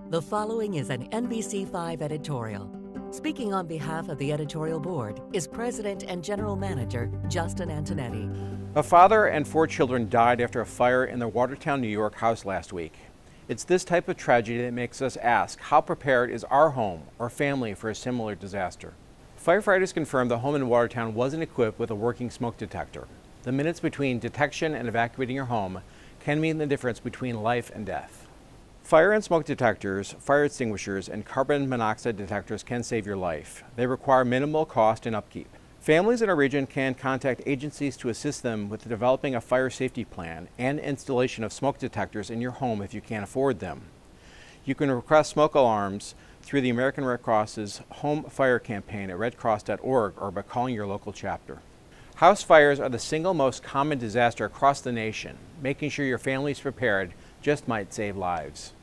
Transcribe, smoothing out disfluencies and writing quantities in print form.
The following is an NBC5 editorial. Speaking on behalf of the editorial board is President and General Manager Justin Antonetti. A father and 4 children died after a fire in their Watertown, New York house last week. It's this type of tragedy that makes us ask, how prepared is our home or family for a similar disaster? Firefighters confirmed the home in Watertown wasn't equipped with a working smoke detector. The minutes between detection and evacuating your home can mean the difference between life and death. Fire and smoke detectors, fire extinguishers, and carbon monoxide detectors can save your life. They require minimal cost and upkeep. Families in our region can contact agencies to assist them with developing a fire safety plan and installation of smoke detectors in your home if you can't afford them. You can request smoke alarms through the American Red Cross's Home Fire Campaign at redcross.org or by calling your local chapter. House fires are the single most common disaster across the nation. Making sure your family is prepared just might save lives.